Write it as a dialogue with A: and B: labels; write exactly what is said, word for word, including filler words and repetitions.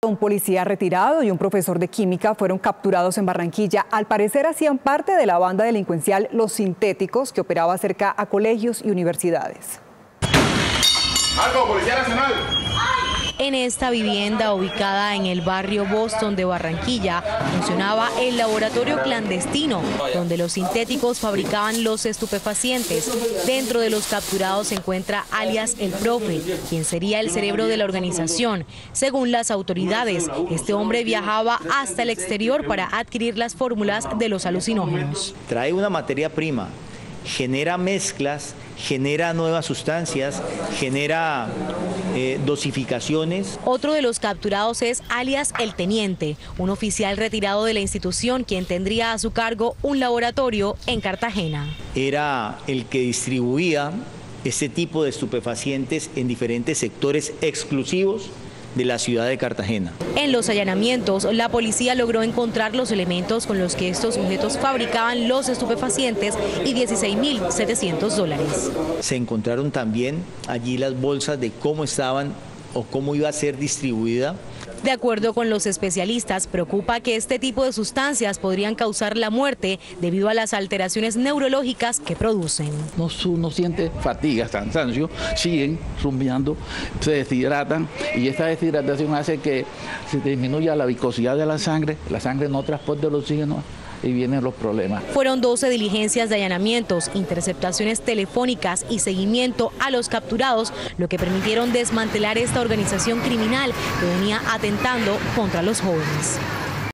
A: Un policía retirado y un profesor de química fueron capturados en Barranquilla. Al parecer hacían parte de la banda delincuencial Los Sintéticos, que operaba cerca a colegios y universidades.
B: ¡Alto, Policía Nacional!
C: En esta vivienda ubicada en el barrio Boston de Barranquilla funcionaba el laboratorio clandestino donde los sintéticos fabricaban los estupefacientes. Dentro de los capturados se encuentra alias El Profe, quien sería el cerebro de la organización. Según las autoridades, este hombre viajaba hasta el exterior para adquirir las fórmulas de los alucinógenos.
D: Trae una materia prima, genera mezclas, genera nuevas sustancias, genera eh, dosificaciones.
C: Otro de los capturados es alias El Teniente, un oficial retirado de la institución quien tendría a su cargo un laboratorio en Cartagena.
D: Era el que distribuía este tipo de estupefacientes en diferentes sectores exclusivos de la ciudad de Cartagena.
C: En los allanamientos, la policía logró encontrar los elementos con los que estos sujetos fabricaban los estupefacientes y dieciséis mil setecientos dólares.
D: Se encontraron también allí las bolsas de cómo estaban o cómo iba a ser distribuida.
C: De acuerdo con los especialistas, preocupa que este tipo de sustancias podrían causar la muerte debido a las alteraciones neurológicas que producen.
E: No, no siente fatiga, cansancio, siguen rumbeando, se deshidratan y esta deshidratación hace que se disminuya la viscosidad de la sangre, la sangre no transporta el oxígeno y vienen los problemas.
C: Fueron doce diligencias de allanamientos, interceptaciones telefónicas y seguimiento a los capturados, lo que permitieron desmantelar esta organización criminal que venía atentando contra los jóvenes.